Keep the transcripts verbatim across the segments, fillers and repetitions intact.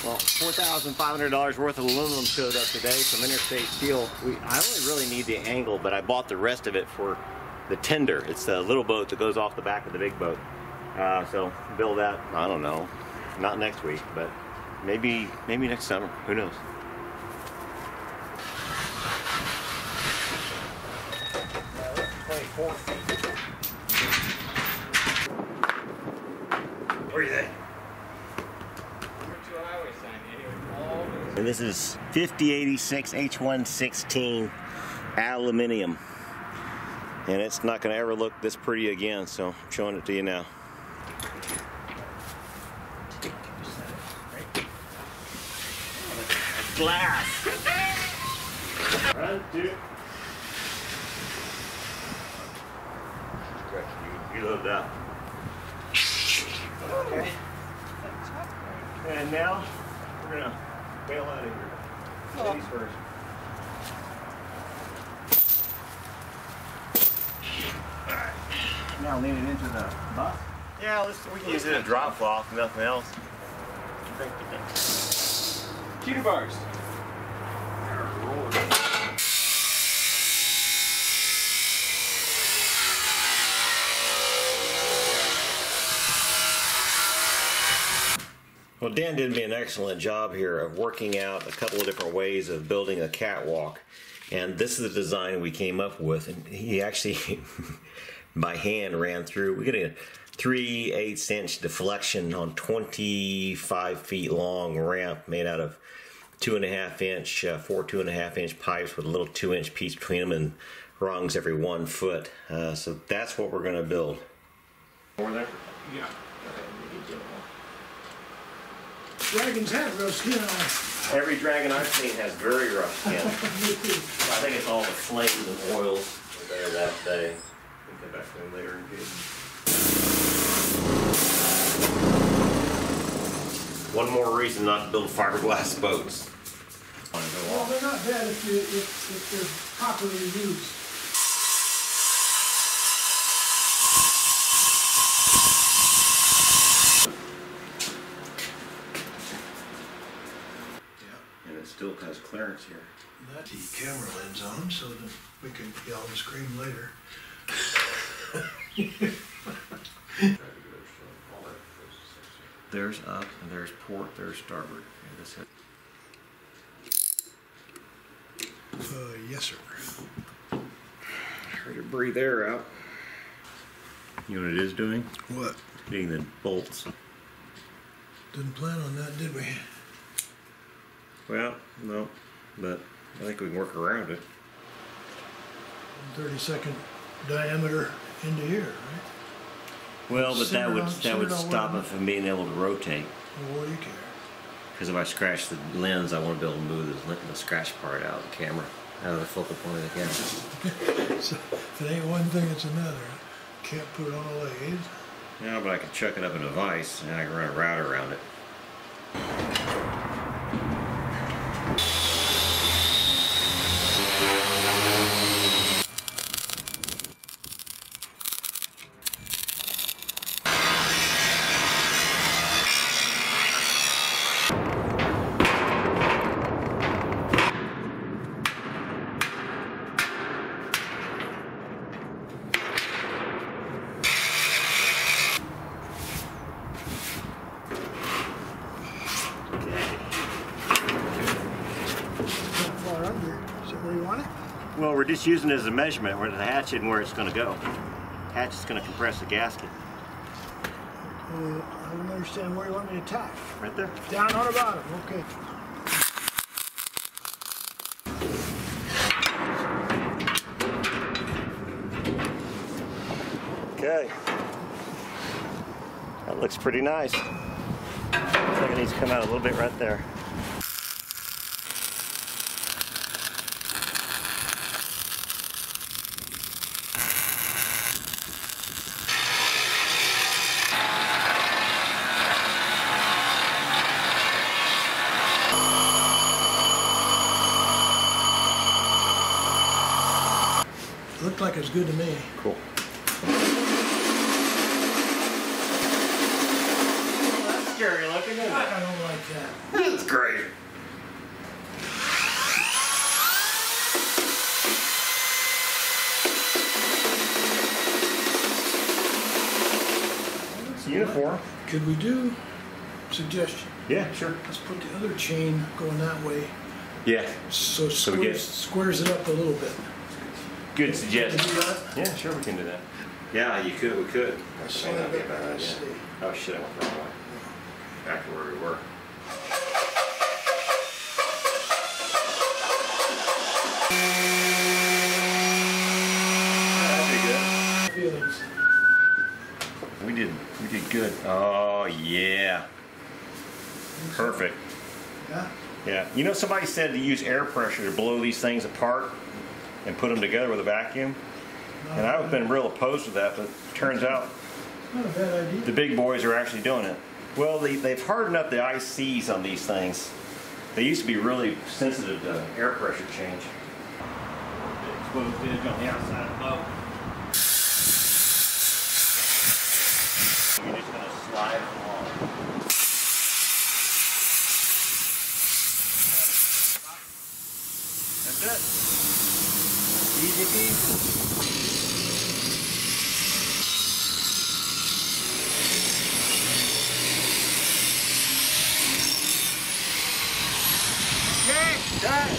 Well, four thousand five hundred dollars worth of aluminum showed up today from Interstate Steel. We, I only really need the angle, but I bought the rest of it for the tender. It's the little boat that goes off the back of the big boat. Uh, so build that, I don't know, not next week, but maybe maybe next summer. Who knows? twenty-four feet. Where are you at? And this is fifty eighty-six H one sixteen aluminum. And it's not going to ever look this pretty again, so I'm showing it to you now. Glass. Run, two. You, you load that. Okay. And now we're gonna bail out of here. Ladies first. Alright. Now lean it into the bus. Yeah, let's, we can use it as a drop cloth, nothing else. Cutie bars. Well, Dan did me an excellent job here of working out a couple of different ways of building a catwalk. And this is the design we came up with. And he actually, by hand, ran through. We got a three eighths inch deflection on twenty-five feet long ramp made out of two and a half inch, uh, four two and a half inch pipes with a little two inch piece between them and rungs every one foot. Uh, so that's what we're going to build. More there? Yeah. Dragons have rough skin on. Every dragon I've seen has very rough skin. I think it's all the flames and oils that are that day. We'll get back to them later and get it. One more reason not to build fiberglass boats. Well, they're not bad if, you, if, if they're properly used. Still has clearance here. That's the camera lens on so that we can yell and scream later. There's up and there's port, there's starboard. Yeah, that's it. Uh, yes, sir. Try to breathe air out. You know what it is doing? What? Getting the bolts. Didn't plan on that, did we? Well, no, but I think we can work around it. thirty second diameter into here, right? Well, but that would on, that would stop well it from being able to rotate. Well, what do you care? Because if I scratch the lens, I want to be able to move the, the scratch part out of the camera, out of the focal point of the camera. So if it ain't one thing, it's another. Can't put it on a lathe. Yeah, but I can chuck it up in a vise and I can run a router around it. Well, we're just using it as a measurement where the hatch isn't where it's going to go. The hatch is going to compress the gasket. Uh, I don't understand where you want me to attach. Right there. Down on the bottom, okay. Okay. That looks pretty nice. Looks like it needs to come out a little bit right there. Looked like it's good to me. Cool. Well, that's scary looking. working, isn't it? I don't like that. That's great. Uniform. Could we do suggestion? Yeah, sure. Let's put the other chain going that way. Yeah. So, So we squares, get- squares it up a little bit. Good Can suggestion. we do that? Yeah, sure, we can do that. Yeah, you could. We could. Let's May not be a see. bad Let's idea. see. Oh shit! I went the wrong way. Back to where we were. That'd be good. Feelings. We did. We did good. Oh yeah. Perfect. Yeah? Yeah. You know, somebody said to use air pressure to blow these things apart and put them together with a vacuum. And I've been real opposed to that, but it turns out Not a bad idea. the big boys are actually doing it. Well, they, they've hardened up the I Cs on these things. They used to be really sensitive to air pressure change. The exposed edge on the outside of the boat. You're just going to slide it along. That's it. Easy peasy. Done.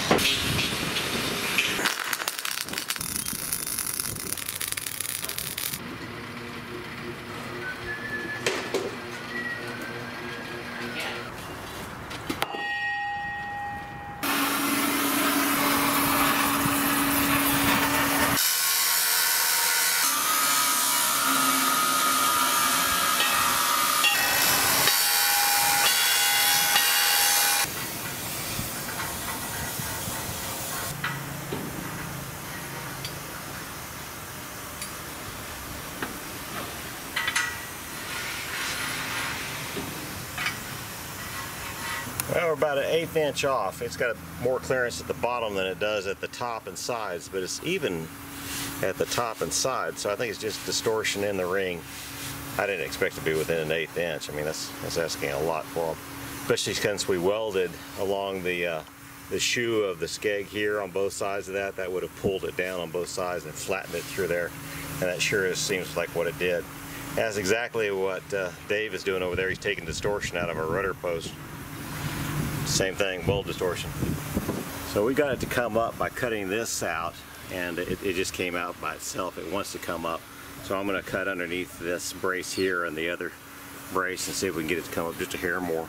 Well, we're about an eighth inch off. It's got more clearance at the bottom than it does at the top and sides, but it's even at the top and sides, so I think it's just distortion in the ring. I didn't expect to be within an eighth inch. I mean, that's, that's asking a lot for them, especially since we welded along the, uh, the shoe of the skeg here on both sides of that. That would have pulled it down on both sides and flattened it through there, and that sure seems like what it did. That's exactly what uh, Dave is doing over there. He's taking distortion out of our rudder post. Same thing, weld distortion. So we got it to come up by cutting this out, and it, it just came out by itself. It wants to come up. So I'm going to cut underneath this brace here and the other brace and see if we can get it to come up just a hair more.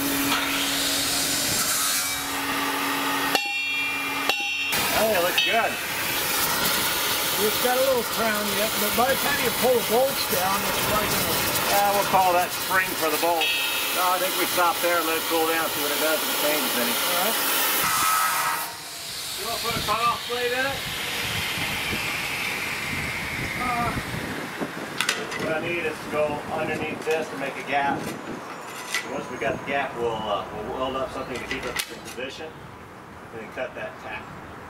Oh, it looks good. It's got a little crown yet, but by the time you pull the bolts down, it's right in the... Uh, we'll call that spring for the bolt. No, I think we stop there and let it cool down, see what it does if it changes any. All right. You want to put a cutoff blade in it? Uh, What I need is to go underneath this to make a gap. Once we got the gap, we'll, uh, we'll weld up something to keep it in position, and then cut that tack.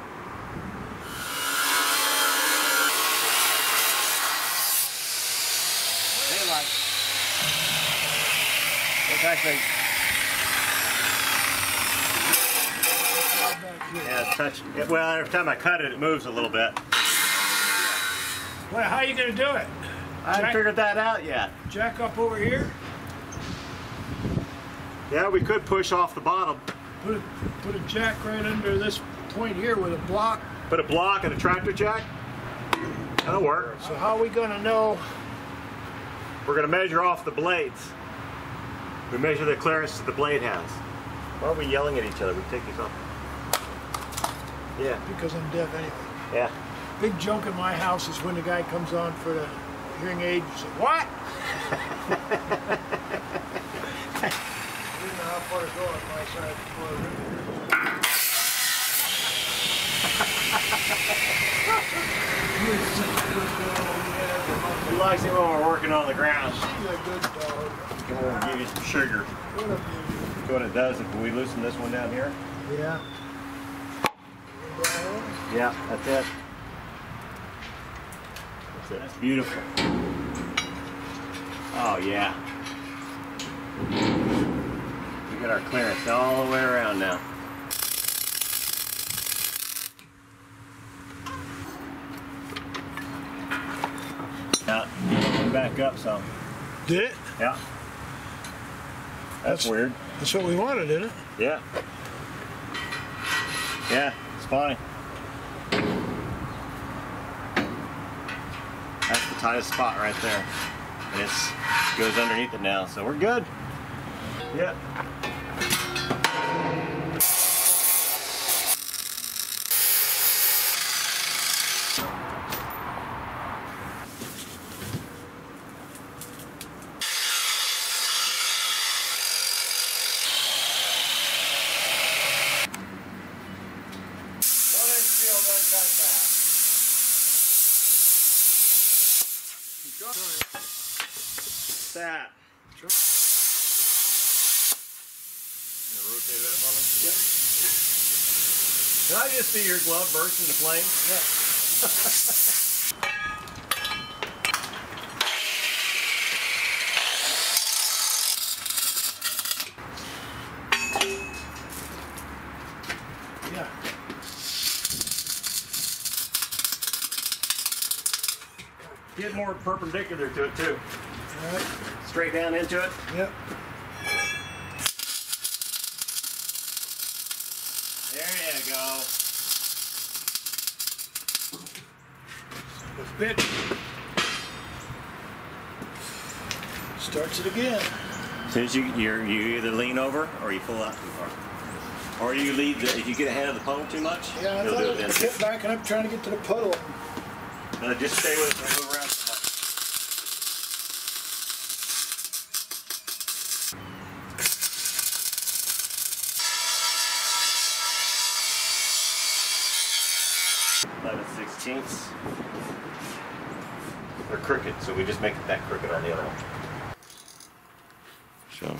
Daylight. It's actually, yeah, it's touch. Well, every time I cut it, it moves a little bit. well, how are you going to do it? I haven't Jack- figured that out yet. Jack up over here, Yeah, we could push off the bottom. put a, put a jack right under this point here with a block. Put a block and a tractor jack. That'll work. So how are we going to know? We're going to measure off the blades. We measure the clearance that the blade has. Why are we yelling at each other? We take these off. Yeah. Because I'm deaf anyway. Yeah. Big joke in my house is when the guy comes on for the hearing aid, you say, what? I didn't know how far to go on my side before I He likes it when we're working on the ground. She's a good dog. We'll give you some sugar. What a beauty. See what it does if we loosen this one down here? Yeah. Yeah, that's it. That's it. That's beautiful. Oh, yeah. Get our clearance all the way around now. Now, it back up some. Did it? Yeah. That's, that's weird. That's what we wanted, isn't it? Yeah. Yeah, it's fine. That's the tightest spot right there. And it goes underneath it now, so we're good. Yep. That. Sure. Rotate that for me? Yep. Can I just see your glove burst into flame? Yeah. Yeah. Get more perpendicular to it too. All right. Straight down into it. Yep. There you go. The bit starts it again. As soon as you you're, you either lean over or you pull out too far, or you lead. The, if you get ahead of the puddle too much, yeah, I you'll do it then. I kept backing up trying to get to the puddle. No, just stay with it and move around so much. eleven sixteenths. They're crooked, so we just make it that crooked on the other one. So.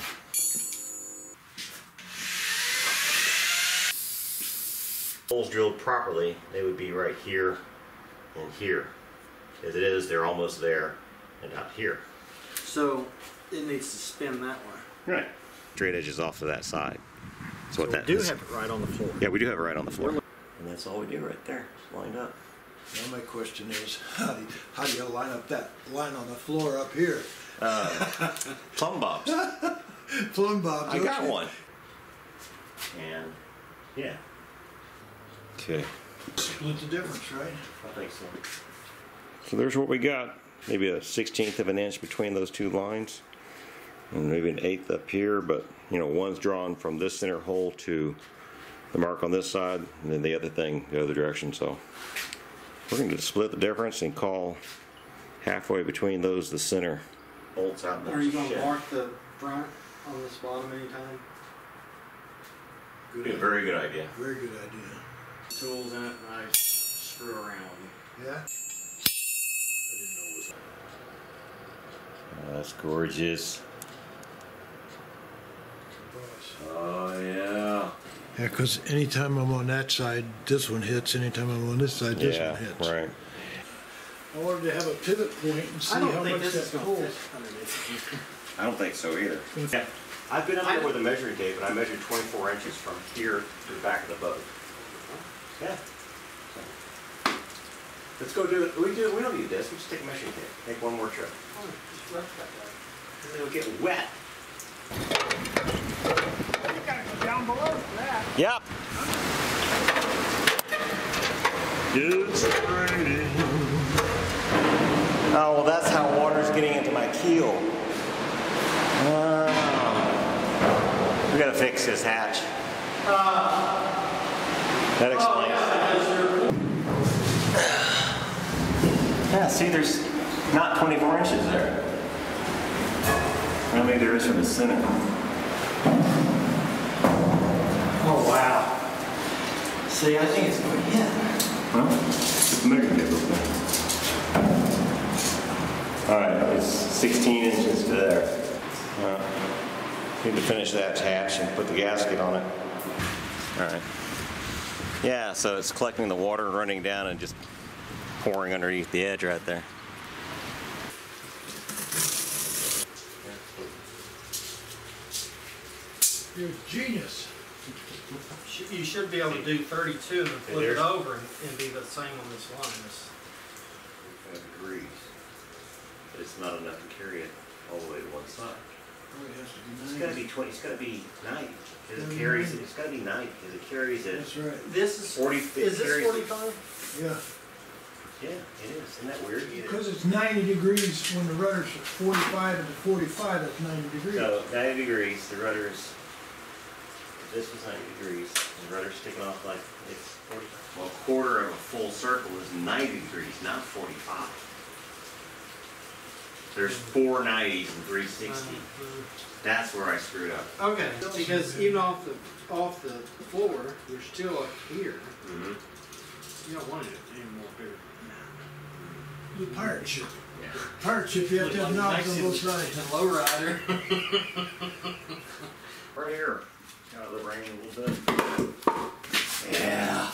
Holes drilled properly, they would be right here and here. As it is, they're almost there and out here. So it needs to spin that way. Right. Straight edges off to that side. That's what So that we do is. have it right on the floor. Yeah, we do have it right on the floor. And that's all we do right there, lined up. Now my question is, how do you, how do you line up that line on the floor up here? Uh, plumb bobs. Plumb bobs. I okay. got one. And yeah. Okay. Split the difference, right? I think so. So there's what we got. Maybe a sixteenth of an inch between those two lines. And maybe an eighth up here, but you know, one's drawn from this center hole to the mark on this side, and then the other thing the other direction. So we're going to split the difference and call halfway between those the center bolts out. Are you going to mark the front on this bottom anytime? Good Be a very good idea. Very good idea. Tools in it, and I screw around. Yeah? I didn't know it was that. Oh, that's gorgeous. Oh yeah. Yeah, because anytime I'm on that side, this one hits. Anytime I'm on this side, this Yeah, one hits. right. I wanted to have a pivot point and see I don't how think much this is that going to pulls. fit underneath. I don't think so either. Yeah. I've been up there with a measuring tape, and I measured twenty-four inches from here to the back of the boat. Yeah. So, let's go do it. We do. We don't need this. We just take a measuring tape. Take one more trip. Oh, just rough that way. It'll get wet. You gotta go down below for that. Yep. It's raining. Oh well, that's how water's getting into my keel. Oh. We gotta fix this hatch. That explains. Yeah, see, there's not twenty-four inches there. Well, maybe there is from the center. Oh, wow. See, I think it's going to hit. Well, just measure it real quick. All right, it's sixteen inches to there. Uh, need to finish that hatch and put the gasket on it. All right. Yeah, so it's collecting the water, running down, and just pouring underneath the edge right there. You're a genius. You should be able to do thirty-two and flip it over and, and be the same on this line. It's forty-five degrees. But it's not enough to carry it all the way to one side. Oh, it has to be It's ninety. got to be twenty. It's got to be ninety. Because Gotta it be carries. ninety. It's got to be ninety because it carries it. That's right. This is forty. Is this carries- forty-five? Yeah. Yeah, it is. Isn't that weird? It Because is. it's ninety degrees when the rudder's at forty-five and to forty-five, that's ninety degrees. So ninety degrees. The rudder is. This is ninety degrees. The rudder's sticking off like it's forty-five. Well, a quarter of a full circle is ninety degrees, not forty-five. There's four nineties and three sixty. That's where I screwed up. Okay, because even off the off the floor, you're still up here. Mm-hmm. You don't want it any more bigger. The pirate ship. Yeah. Pirate ship, you have to have knobs on both sides. The low rider. Right here. Got the rain a little bit. Yeah.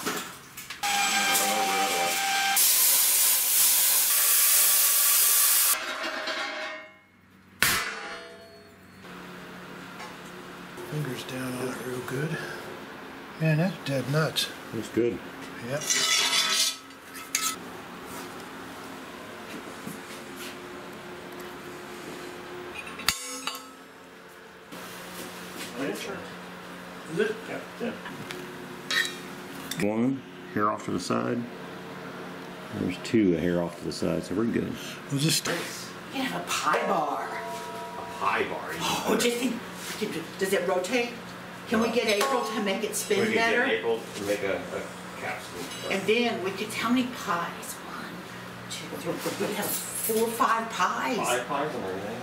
Fingers down on it real good. Man, that's dead nuts. That's good. Yep. Is it? Yeah, yeah. One hair off to the side. There's two hair off to the side, so we're good. Was this? You can have a pie bar. A pie bar. Oh, just think, does it rotate? Can we get April to make it We spin could better? get April to make a, a capsule. And then we could, how many pies? One, two, three, four. We have four or five pies. Five pies and everything.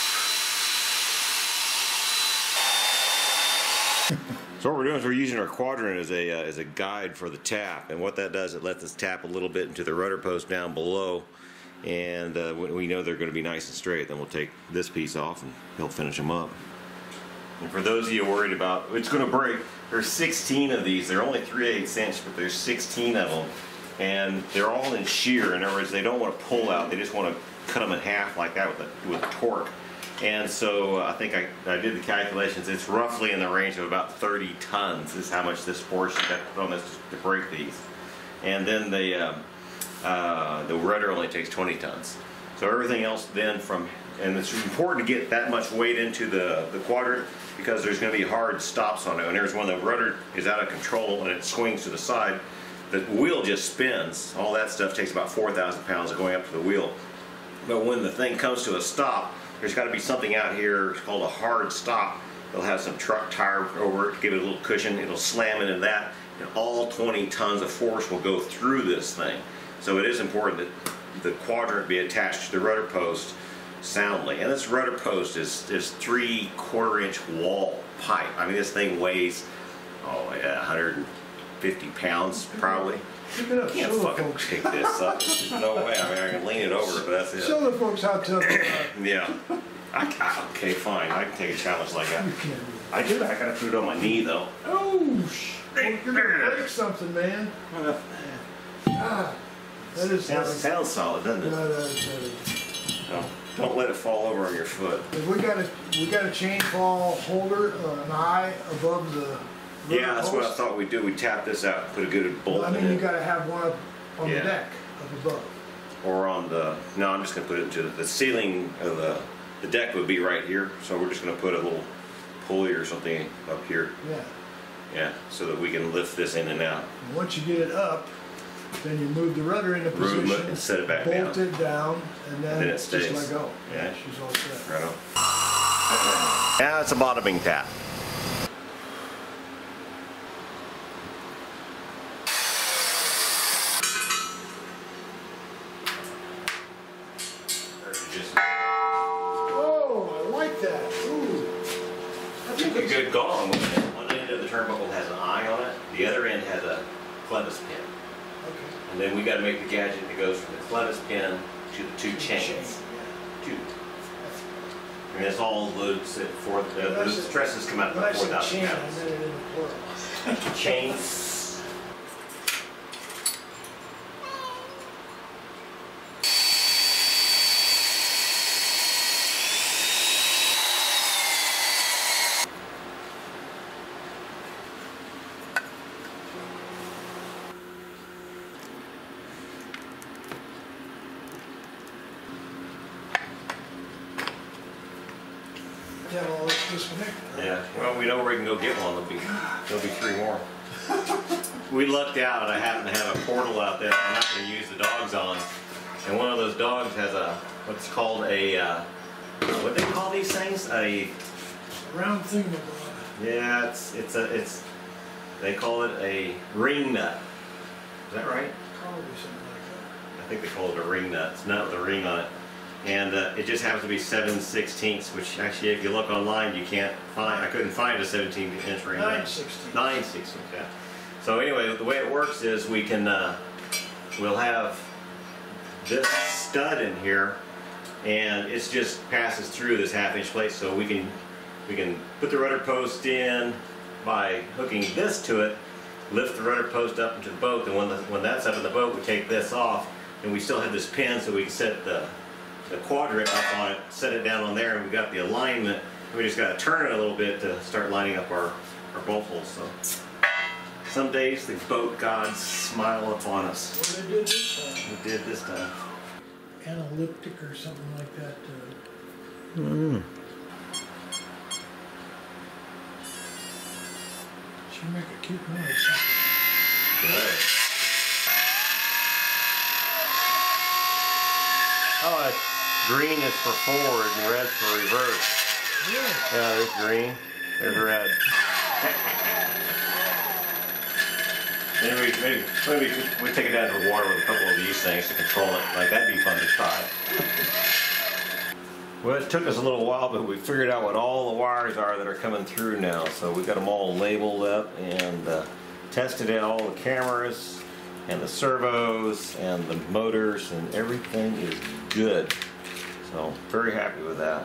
So what we're doing is we're using our quadrant as a uh, as a guide for the tap, and what that does, it lets us tap a little bit into the rudder post down below, and uh, when we know they're going to be nice and straight, then we'll take this piece off and he'll finish them up. And for those of you worried about it's going to break, there's sixteen of these. They're only three eighths inch, but there's sixteen of them, and they're all in shear. In other words, they don't want to pull out; they just want to cut them in half like that with a, with torque. And so uh, I think I, I did the calculations. It's roughly in the range of about thirty tons is how much this force you have to put on this to break these. And then the uh, uh, the rudder only takes twenty tons. So everything else then from, and it's important to get that much weight into the, the quadrant because there's going to be hard stops on it. And there's when the rudder is out of control and it swings to the side, the wheel just spins. All that stuff takes about four thousand pounds of going up to the wheel. But when the thing comes to a stop, there's got to be something out here called a hard stop. They'll have some truck tire over it to give it a little cushion. It'll slam into that, and all twenty tons of force will go through this thing. So it is important that the quadrant be attached to the rudder post soundly. And this rudder post is, is three quarter inch wall pipe. I mean, this thing weighs, oh yeah, one hundred fifty pounds probably. Pick it up. I can't Show the fucking folks. pick this up. There's no way. I mean, I can lean it over, but that's it. Show the folks how tough they are. Yeah. I, I, okay, fine. I can take a challenge like that. You can't. I do. I gotta put it on my knee though. Oh, sh! Well, you're gonna break something, man. Ah, that is. Sounds, sounds solid, doesn't No, it? that is, that is. No, don't let it fall over on your foot. But we got a we got a chain fall holder, uh, an eye above the. rudder Yeah, that's what I post. thought we'd do. We'd tap this out, put a good bolt Well, I in mean, you it, got to have one up on Yeah. the deck up above. or on the. No, I'm just gonna put it into the, the ceiling of the. The deck would be right here, so we're just gonna put a little pulley or something up here. Yeah. Yeah, so that we can lift this in and out. And once you get it up, then you move the rudder into Room it position, and set it back bolt down. it down, and then, And then it just stays. let go. Yeah. She's all set. Right on. Now it's a bottoming tap. Oh, I like that. Ooh. I It's think a it's good gong. One end of the turnbuckle has an eye on it. The other end has a clevis pin. okay. And then we got to make the gadget that goes from the clevis pin to the two chains. Chain, Two. And it's all loads at four. The, When I the said- stresses come out When I about four said thousand chain, I pounds. meant it in the plural. Chains. tell all it's disconnected. Yeah, well, we know where we can go get one. There'll be, there'll be three more. We lucked out, and I happen to have a portal out there I'm not going to use the dogs on. And one of those dogs has a, what's called a, uh, what do they call these things? A Round thing of Yeah, it's it's a it's they call it a ring nut. Is that right? probably something like I think they call it a ring nut. It's not with a ring on it, and uh, it just happens to be seven sixteenths. Which actually, if you look online, you can't find. I couldn't find a seventeen inch ring Nine nut. sixteenths. Nine sixteenths. Yeah. So anyway, the way it works is we can uh, we'll have this stud in here, and it just passes through this half inch plate, so we can. We can put the rudder post in by hooking this to it, lift the rudder post up into the boat, and when, the, when that's up in the boat, we take this off, and we still have this pin so we can set the, the quadrant up on it, set it down on there, and we got the alignment. We just got to turn it a little bit to start lining up our, our bolt holes. So some days the boat gods smile upon us. that. What they did this time. We did this time. Analytic or something like that. Uh, Mm. she make a cute noise. Good. Oh, it's green is for forward and red for reverse. Yeah. Yeah, there's green, there's red. Maybe, maybe, maybe we take it down to the water with a couple of these things to control it. Like, that'd be fun to try. Well, it took us a little while, but we figured out what all the wires are that are coming through now. So we got them all labeled up and uh, tested in all the cameras and the servos and the motors, and everything is good. So very happy with that.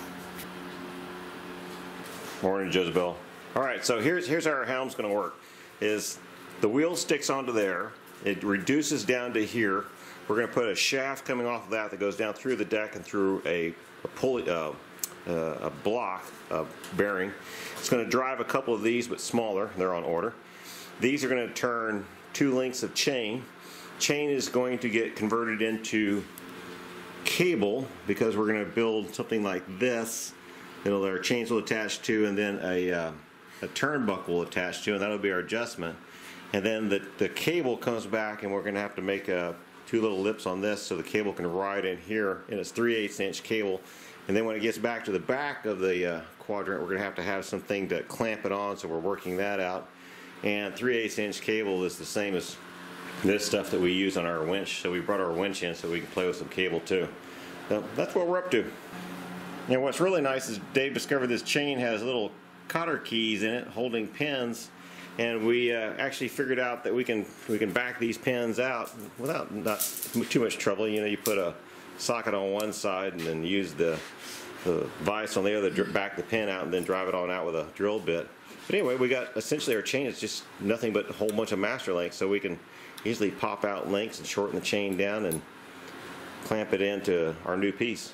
Morning, Jezebel. All right, so here's here's how our helm's going to work. Is the wheel sticks onto there. It reduces down to here. We're going to put a shaft coming off of that that goes down through the deck and through a, a pulley, uh, uh, a block uh, bearing. It's going to drive a couple of these, but smaller. They're on order. These are going to turn two lengths of chain. Chain is going to get converted into cable because we're going to build something like this. It'll our chains will attach to, and then a uh, a turnbuckle will attach to, and that'll be our adjustment. And then the the cable comes back, and we're going to have to make a two little lips on this so the cable can ride in here, and it's three eighths inch cable. And then when it gets back to the back of the uh, quadrant, we're going to have to have something to clamp it on, so we're working that out. And three eighths inch cable is the same as this stuff that we use on our winch, so we brought our winch in so we can play with some cable too. So that's what we're up to. And what's really nice is Dave discovered this chain has little cotter keys in it holding pins, and we uh, actually figured out that we can we can back these pins out without not too much trouble. You know, you put a socket on one side and then use the the vise on the other, back the pin out, and then drive it on out with a drill bit. But anyway, we got essentially our chain is just nothing but a whole bunch of master links, so we can easily pop out links and shorten the chain down and clamp it into our new piece.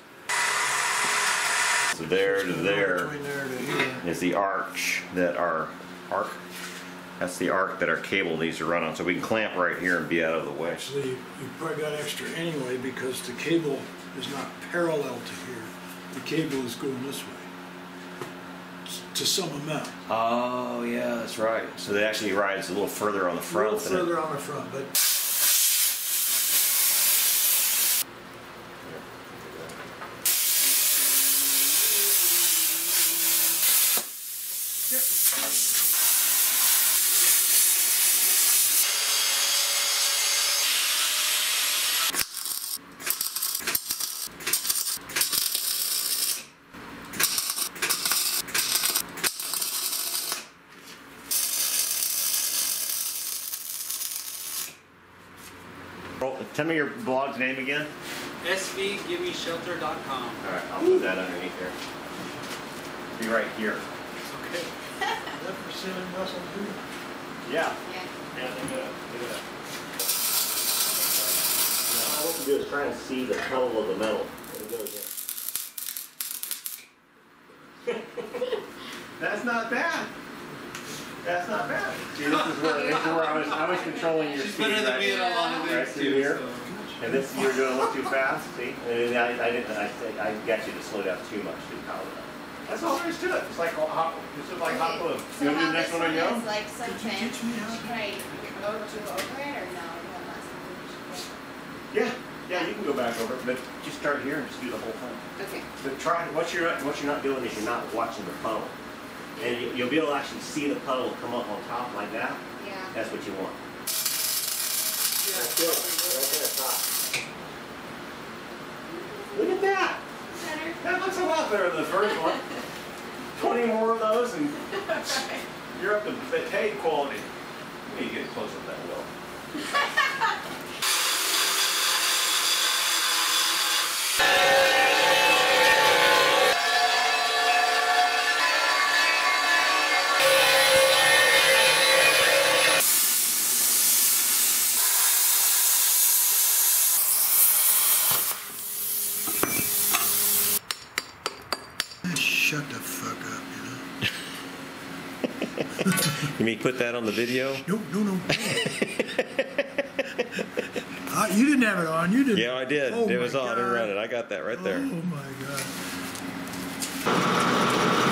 So there to there is the arch that our arc. That's the arc that our cable needs to run on, so we can clamp right here and be out of the way. So you, you probably got extra anyway because the cable is not parallel to here. The cable is going this way to some amount. Oh yeah, that's right. So they actually rides a little further on the front. A little further on the front, but. Tell me your blog's name again. S V give me shelter dot com. All right, I'll put that underneath there. Be right here. Okay. Is that for ceiling muscle too? Yeah. Yeah, look at that. Look at that. Now, what we do is try and see the color of the metal. There it goes in. That's not bad. That's not bad. See, this is where, this is where I was, I was controlling your speed Better than right, me in a lot of right things through too. here. So. And this, you're doing a little too fast, see? And I, I didn't, I, I got you to slow down too much, too power. That's all there is to it. It's like hot, it's just like hot glue. So You want to do how the next this one on your is own? like something, teach me how? can I go to over it or no? One last one? Yeah, yeah, you can go back over it, but just start here and just do the whole thing. Okay. But try, what you're, what you're not doing is you're not watching the puddle. And you, you'll be able to actually see the puddle come up on top like that. Yeah. That's what you want. That's good. Right there, top. Look at that. Better. That looks a lot better than the first one. twenty more of those and you're up to betade quality. You need to get close up that well. Shut the fuck up, you know? You mean put that on the video? No, no, no. uh, you didn't have it on, you didn't. Yeah, I did. Oh It was my on and God. running. I got that right there. Oh my God.